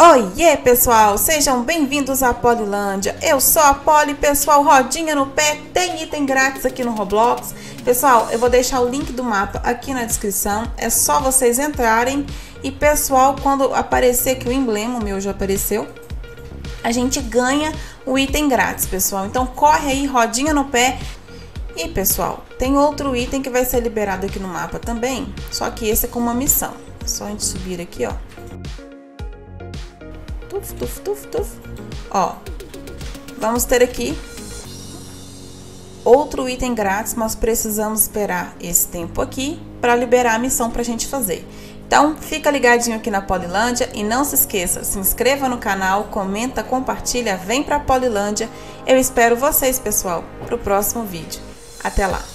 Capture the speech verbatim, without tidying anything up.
Oiê, pessoal! Sejam bem-vindos à Polilândia. Eu sou a Poli, pessoal, rodinha no pé, tem item grátis aqui no Roblox. Pessoal, eu vou deixar o link do mapa aqui na descrição, é só vocês entrarem. E, pessoal, quando aparecer aqui o emblema, o meu já apareceu, a gente ganha o item grátis, pessoal. Então, corre aí, rodinha no pé. E, pessoal, tem outro item que vai ser liberado aqui no mapa também, só que esse é com uma missão. É só a gente subir aqui, ó. Tuf, tuf, tuf, tuf. Ó, vamos ter aqui outro item grátis, mas precisamos esperar esse tempo aqui para liberar a missão para a gente fazer. Então, fica ligadinho aqui na Polilândia e não se esqueça, se inscreva no canal, comenta, compartilha, vem para a Polilândia. Eu espero vocês, pessoal, para o próximo vídeo. Até lá!